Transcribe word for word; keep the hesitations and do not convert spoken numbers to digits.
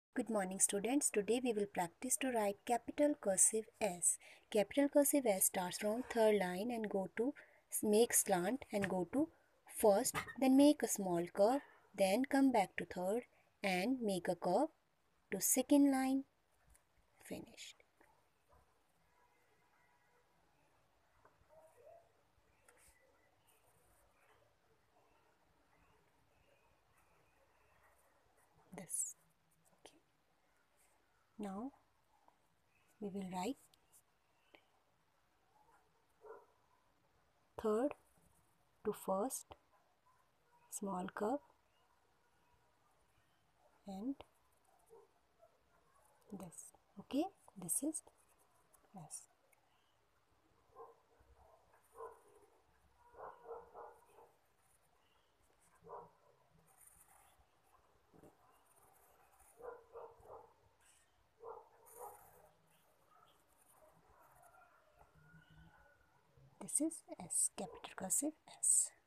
Good morning students. Today we will practice to write capital cursive S. Capital cursive S starts from third line and go to make slant and go to first, then make a small curve, then come back to third and make a curve to second line. Finished. This. Okay. Now we will write third to first, small curve and this. Okay, this is S. This is S, capital cursive S.